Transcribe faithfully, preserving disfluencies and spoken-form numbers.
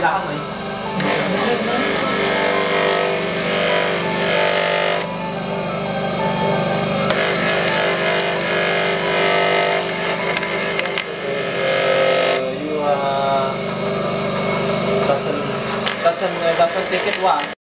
là không ấy. You uh, doesn't doesn't doesn't take it one.